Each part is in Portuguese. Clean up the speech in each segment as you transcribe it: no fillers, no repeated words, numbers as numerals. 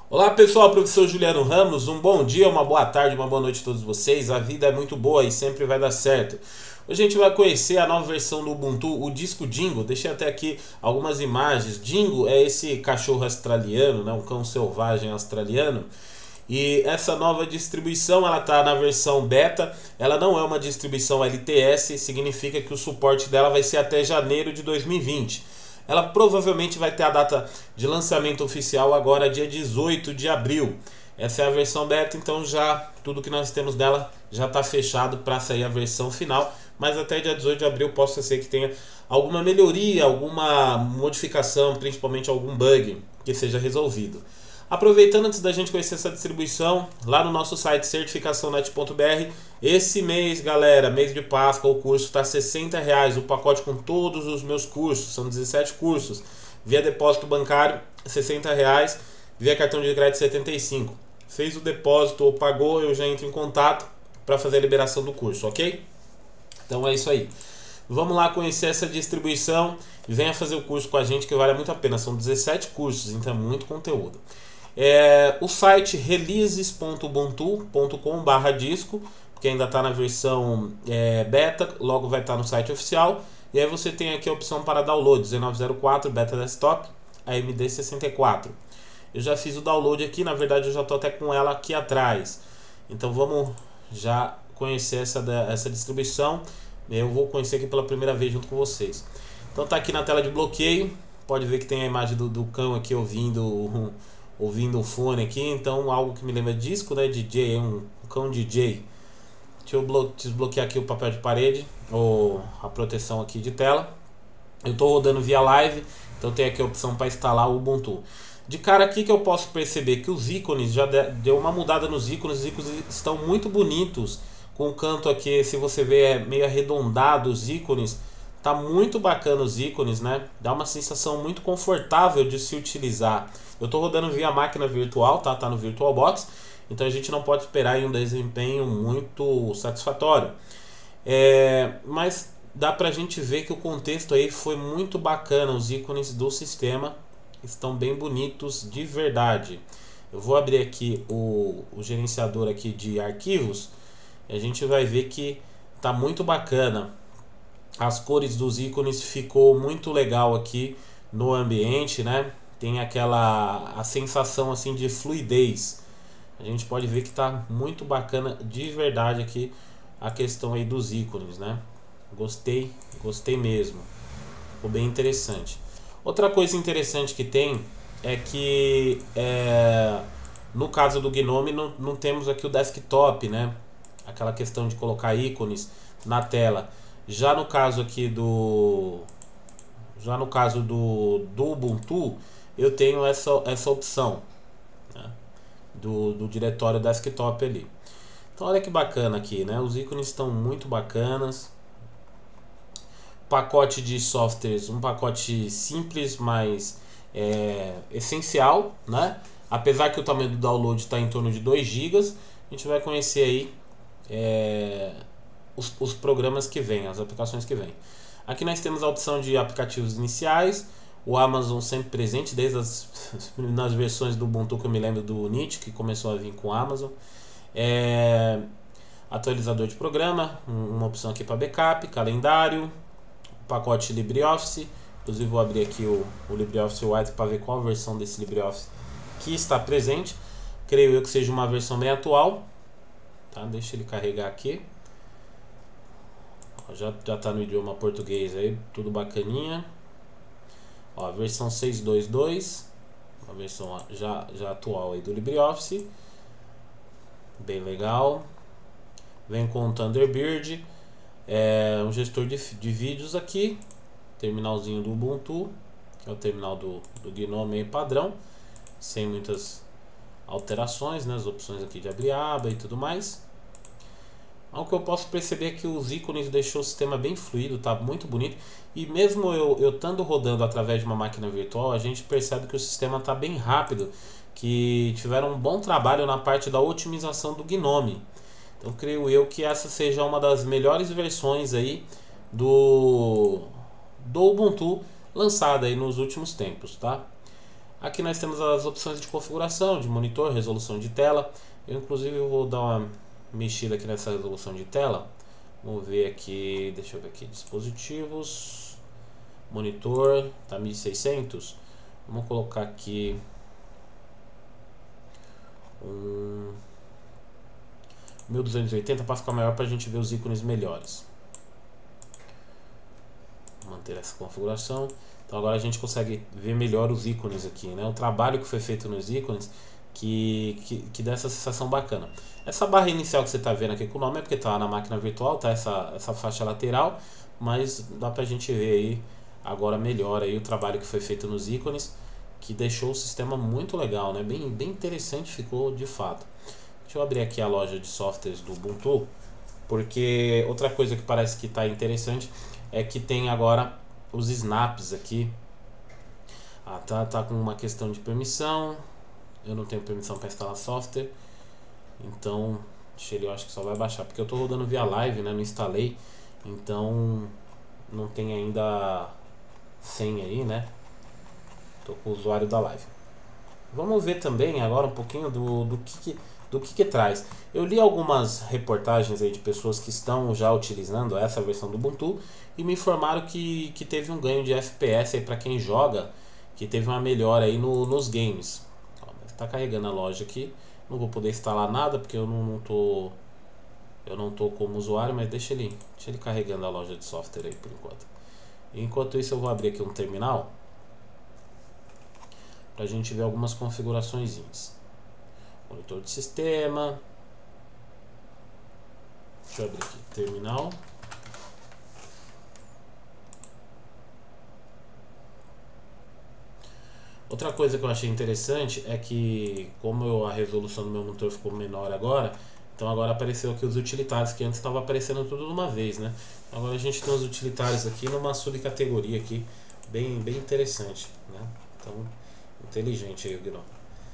Olá pessoal, professor Juliano Ramos, um bom dia, uma boa tarde, uma boa noite a todos vocês. A vida é muito boa e sempre vai dar certo. Hoje a gente vai conhecer a nova versão do Ubuntu, o Disco Dingo. Deixei até aqui algumas imagens. Dingo é esse cachorro australiano, né, um cão selvagem australiano. E essa nova distribuição, ela está na versão beta. Ela não é uma distribuição LTS, significa que o suporte dela vai ser até janeiro de 2020. Ela provavelmente vai ter a data de lançamento oficial agora, dia 18 de abril. Essa é a versão beta, então já tudo que nós temos dela já está fechado para sair a versão final. Mas até dia 18 de abril possa ser que tenha alguma melhoria, alguma modificação, principalmente algum bug que seja resolvido. Aproveitando, antes da gente conhecer essa distribuição, lá no nosso site certificaçãonet.br, esse mês, galera, mês de Páscoa, o curso está R$ 60, o pacote com todos os meus cursos, são 17 cursos, via depósito bancário, R$ 60, via cartão de crédito, 75. Fez o depósito ou pagou, eu já entro em contato para fazer a liberação do curso, ok? Então é isso aí. Vamos lá conhecer essa distribuição e venha fazer o curso com a gente que vale muito a pena. São 17 cursos, então é muito conteúdo. O site releases.ubuntu.com/disco, porque ainda está na versão beta, logo vai estar no site oficial. E aí você tem aqui a opção para download, 1904 Beta Desktop, AMD64. Eu já fiz o download aqui, na verdade eu já estou até com ela aqui atrás. Então vamos já conhecer essa distribuição. Eu vou conhecer aqui pela primeira vez junto com vocês. Então tá aqui na tela de bloqueio, pode ver que tem a imagem do cão aqui ouvindo o fone aqui, então algo que me lembra disco, né, DJ, um cão DJ. Deixa eu desbloquear aqui o papel de parede, ou a proteção aqui de tela. Eu estou rodando via live, então tem aqui a opção para instalar o Ubuntu. De cara aqui que eu posso perceber que os ícones, já deu uma mudada nos ícones, os ícones estão muito bonitos, com o canto aqui, se você ver, é meio arredondado os ícones. Tá muito bacana os ícones, né? Dá uma sensação muito confortável de se utilizar. Eu estou rodando via máquina virtual, tá no VirtualBox, então a gente não pode esperar aí um desempenho muito satisfatório. Mas dá pra gente ver que o contexto aí foi muito bacana, os ícones do sistema estão bem bonitos de verdade. Eu vou abrir aqui o gerenciador aqui de arquivos e a gente vai ver que tá muito bacana. As cores dos ícones ficou muito legal aqui no ambiente, né? Tem a sensação assim de fluidez. A gente pode ver que está muito bacana de verdade aqui a questão aí dos ícones, né? Gostei mesmo. Ficou bem interessante. Outra coisa interessante que tem é que no caso do Gnome não temos aqui o desktop, né? Aquela questão de colocar ícones na tela. Já no caso aqui do Ubuntu, eu tenho essa opção, né, do diretório desktop ali. Então olha que bacana aqui, né? Os ícones estão muito bacanas. Pacote de softwares, um pacote simples, mas essencial, né? Apesar que o tamanho do download está em torno de 2 GB, a gente vai conhecer aí os programas que vêm, as aplicações que vêm. Aqui nós temos a opção de aplicativos iniciais, o Amazon sempre presente, desde nas versões do Ubuntu que eu me lembro do Unity, que começou a vir com o Amazon. Atualizador de programa, uma opção aqui para backup, calendário, pacote LibreOffice. Inclusive vou abrir aqui o LibreOffice White para ver qual versão desse LibreOffice que está presente. Creio eu que seja uma versão bem atual. Tá? Deixa ele carregar aqui. Já está no idioma português aí, tudo bacaninha. Ó, a versão 6.2.2, uma versão já atual aí do LibreOffice, bem legal. Vem com o Thunderbird, um gestor de vídeos aqui, terminalzinho do Ubuntu, que é o terminal do Gnome padrão, sem muitas alterações, né? As opções aqui de abrir aba e tudo mais. O que eu posso perceber é que os ícones deixou o sistema bem fluido, tá muito bonito. E mesmo eu estando rodando através de uma máquina virtual, a gente percebe que o sistema está bem rápido, que tiveram um bom trabalho na parte da otimização do Gnome. Então creio eu que essa seja uma das melhores versões aí do Ubuntu lançada aí nos últimos tempos, tá? Aqui nós temos as opções de configuração, de monitor, resolução de tela. Eu inclusive vou dar uma mexida aqui nessa resolução de tela. Vamos ver aqui, deixa eu ver aqui, dispositivos, monitor, tá 1600. Vamos colocar aqui 1280 para ficar maior, para a gente ver os ícones melhores. Vou manter essa configuração. Então agora a gente consegue ver melhor os ícones aqui, né? O trabalho que foi feito nos ícones que dá essa sensação bacana. Essa barra inicial que você está vendo aqui com o nome é porque está na máquina virtual, tá? Essa faixa lateral, mas dá pra gente ver aí agora melhor aí o trabalho que foi feito nos ícones, que deixou o sistema muito legal, né? Bem interessante ficou de fato. Deixa eu abrir aqui a loja de softwares do Ubuntu, porque outra coisa que parece que está interessante é que tem agora os snaps aqui. Tá com uma questão de permissão. Eu não tenho permissão para instalar software, então eu acho que só vai baixar, porque eu estou rodando via live, né? Não instalei, então não tem ainda senha aí, né? Tô com o usuário da live. Vamos ver também agora um pouquinho do que traz. Eu li algumas reportagens aí de pessoas que estão já utilizando essa versão do Ubuntu e me informaram que teve um ganho de FPS aí para quem joga, que teve uma melhora aí nos games. Está carregando a loja aqui. Não vou poder instalar nada porque eu não tô como usuário, mas deixa ele carregando a loja de software aí por enquanto. Enquanto isso eu vou abrir aqui um terminal para a gente ver algumas configurações. Monitor de sistema. Deixa eu abrir aqui terminal. Outra coisa que eu achei interessante é que, como a resolução do meu monitor ficou menor agora, então agora apareceu aqui os utilitários, que antes estava aparecendo tudo de uma vez, né? Agora a gente tem os utilitários aqui numa subcategoria aqui, bem interessante, né? Então, inteligente aí o GNOME.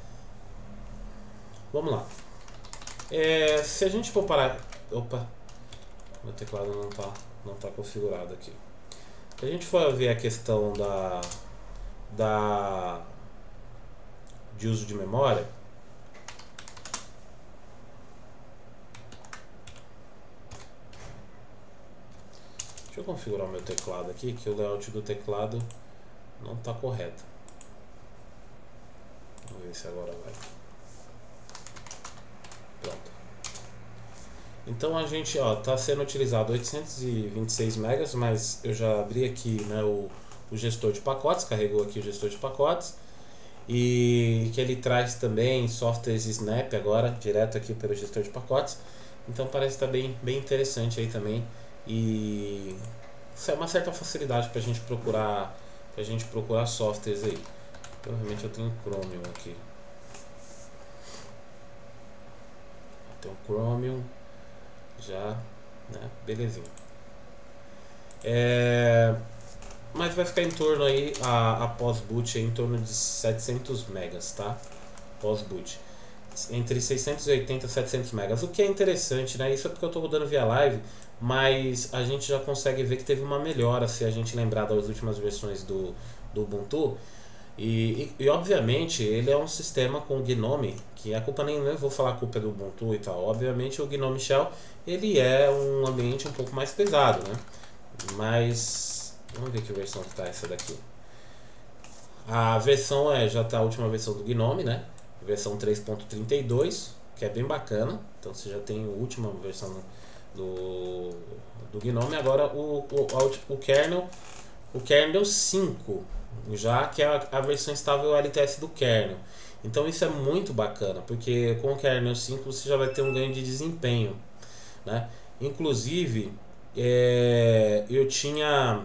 Vamos lá. Se a gente for parar... Opa! Meu teclado não tá configurado aqui. Se a gente for ver a questão de uso de memória, deixa eu configurar o meu teclado aqui, que o layout do teclado não está correto. Vamos ver se agora vai. Pronto. Então a gente está sendo utilizado 826 megas, mas eu já abri aqui, né, o gestor de pacotes, carregou aqui o gestor de pacotes, e que ele traz também softwares Snap agora, direto aqui pelo gestor de pacotes. Então parece estar bem interessante aí também, e isso é uma certa facilidade para a gente procurar softwares aí. Provavelmente eu tenho Chromium aqui. Tem o Chromium já, né? Belezinha. Mas vai ficar em torno aí, a pós-boot em torno de 700 megas, tá? Pós-boot. Entre 680 e 700 megas. O que é interessante, né? Isso é porque eu estou rodando via live, mas a gente já consegue ver que teve uma melhora se a gente lembrar das últimas versões do Ubuntu. E obviamente ele é um sistema com o GNOME, que a culpa nem vou falar a culpa é do Ubuntu e tal. Obviamente o GNOME Shell ele é um ambiente um pouco mais pesado, né? Mas vamos ver que versão que está essa daqui. A versão já está a última versão do GNOME, né? Versão 3.32, que é bem bacana. Então você já tem a última versão do GNOME. Agora o kernel 5, já que é a versão estável LTS do kernel. Então isso é muito bacana, porque com o kernel 5 você já vai ter um ganho de desempenho, né? Inclusive eu tinha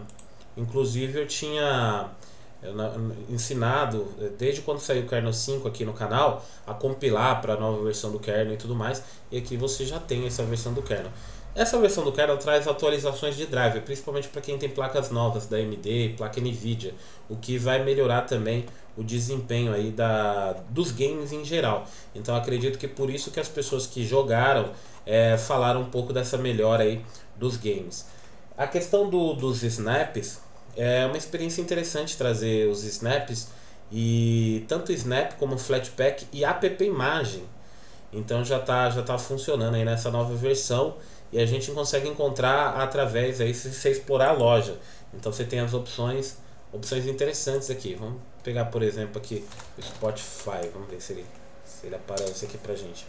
ensinado, desde quando saiu o kernel 5 aqui no canal, a compilar para a nova versão do kernel e tudo mais, e aqui você já tem essa versão do kernel. Essa versão do kernel traz atualizações de driver, principalmente para quem tem placas novas da AMD, placa Nvidia, o que vai melhorar também o desempenho aí dos games em geral. Então acredito que por isso que as pessoas que jogaram falaram um pouco dessa melhora aí dos games. A questão dos snaps, é uma experiência interessante trazer os snaps, e tanto Snap como Flatpak e App Imagem. Então já tá funcionando aí nessa nova versão e a gente consegue encontrar através aí se você explorar a loja. Então você tem as opções interessantes aqui. Vamos pegar, por exemplo, aqui o Spotify. Vamos ver se ele aparece aqui pra gente.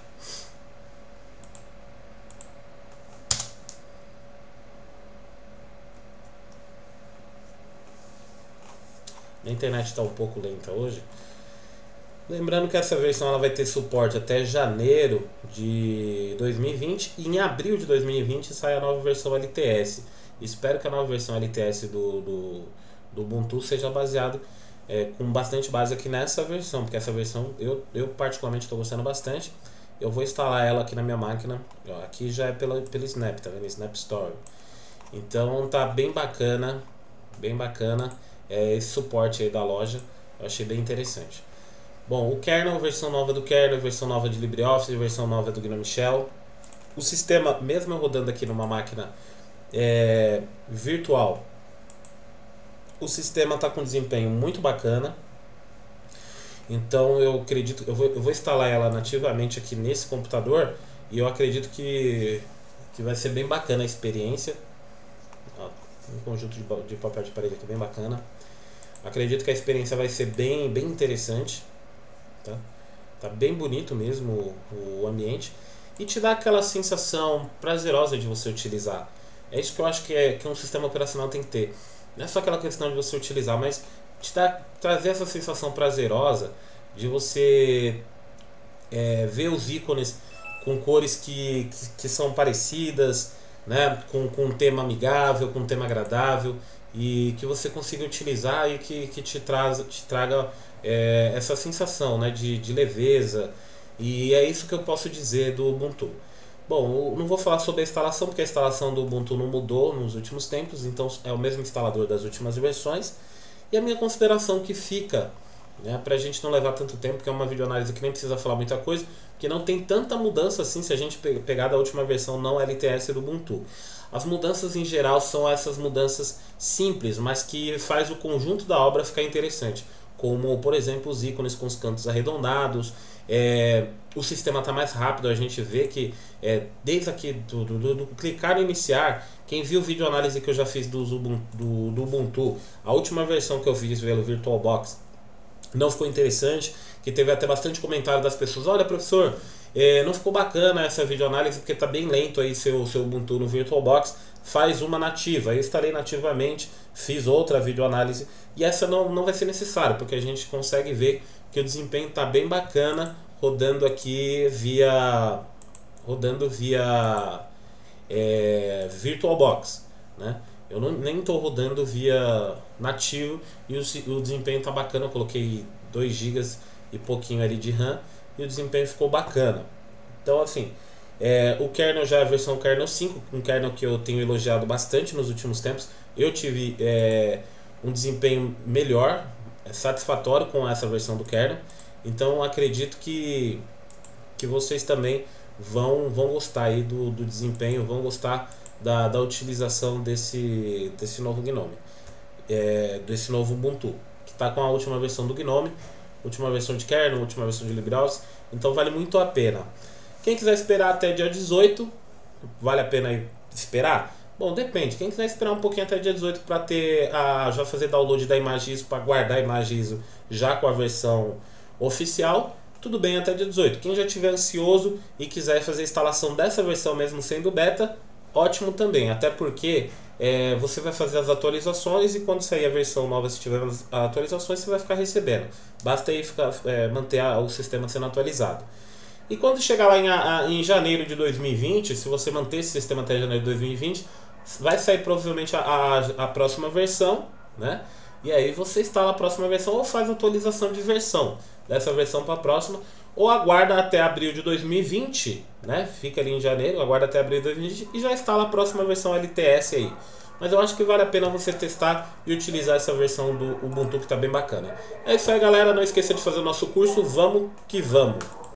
A internet está um pouco lenta hoje. Lembrando que essa versão ela vai ter suporte até janeiro de 2020 e em abril de 2020 sai a nova versão LTS. Espero que a nova versão LTS do Ubuntu seja baseado com bastante base aqui nessa versão, porque essa versão eu particularmente estou gostando bastante. Eu vou instalar ela aqui na minha máquina. Ó, aqui já é pelo Snap, tá vendo? Snap Store. Então tá bem bacana, esse suporte aí da loja. Eu achei bem interessante. Bom, o kernel, versão nova do kernel, versão nova de LibreOffice, versão nova do GNOME Shell. O sistema, mesmo eu rodando aqui numa máquina virtual, o sistema está com desempenho muito bacana. Então eu acredito, eu vou instalar ela nativamente aqui nesse computador e eu acredito que vai ser bem bacana a experiência. Ó, um conjunto de papel de parede aqui bem bacana. Acredito que a experiência vai ser bem interessante. Tá bem bonito mesmo o ambiente e te dá aquela sensação prazerosa de você utilizar. É isso que eu acho que um sistema operacional tem que ter. Não é só aquela questão de você utilizar, mas trazer essa sensação prazerosa de você ver os ícones com cores que são parecidas, né? com um tema amigável, com um tema agradável, e que você consiga utilizar e que te traga essa sensação, né, de leveza. E é isso que eu posso dizer do Ubuntu. Bom, eu não vou falar sobre a instalação, porque a instalação do Ubuntu não mudou nos últimos tempos, então é o mesmo instalador das últimas versões. E a minha consideração que fica, né, para a gente não levar tanto tempo, porque é uma videoanálise que nem precisa falar muita coisa, porque não tem tanta mudança assim se a gente pegar da última versão não LTS do Ubuntu. As mudanças em geral são essas mudanças simples, mas que faz o conjunto da obra ficar interessante. Como, por exemplo, os ícones com os cantos arredondados. O sistema está mais rápido, a gente vê que desde aqui do clicar no iniciar, quem viu o vídeo análise que eu já fiz do Ubuntu, a última versão que eu fiz pelo VirtualBox não ficou interessante, que teve até bastante comentário das pessoas: olha, professor, não ficou bacana essa videoanálise porque está bem lento aí seu Ubuntu no VirtualBox, faz uma nativa. Eu instalei nativamente, fiz outra videoanálise e essa não vai ser necessário, porque a gente consegue ver que o desempenho está bem bacana rodando aqui via VirtualBox, né? Eu nem estou rodando via nativo e o desempenho está bacana. Eu coloquei 2 GB e pouquinho ali de RAM e o desempenho ficou bacana. Então, assim, o kernel já é a versão kernel 5, um kernel que eu tenho elogiado bastante nos últimos tempos. Eu tive um desempenho melhor, satisfatório com essa versão do kernel. Então acredito que vocês também vão gostar aí do desempenho, vão gostar da utilização desse novo GNOME, desse novo Ubuntu, que está com a última versão do GNOME, última versão de kernel, última versão de LibreOffice. Então vale muito a pena. Quem quiser esperar até dia 18, vale a pena aí esperar? Bom, depende. Quem quiser esperar um pouquinho até dia 18 para já fazer download da imagem ISO, para guardar a imagem ISO já com a versão oficial, tudo bem até dia 18. Quem já estiver ansioso e quiser fazer a instalação dessa versão mesmo sendo beta, ótimo também. Até porque você vai fazer as atualizações e quando sair a versão nova, se tiver as atualizações, você vai ficar recebendo. Basta aí manter o sistema sendo atualizado. E quando chegar lá em janeiro de 2020, se você manter esse sistema até janeiro de 2020, vai sair provavelmente a próxima versão, né? E aí você instala a próxima versão ou faz atualização de versão dessa versão para a próxima, ou aguarda até abril de 2020, né? Fica ali em janeiro, aguarda até abril de 2020 e já instala a próxima versão LTS aí. Mas eu acho que vale a pena você testar e utilizar essa versão do Ubuntu que está bem bacana. É isso aí, galera. Não esqueça de fazer o nosso curso. Vamos que vamos!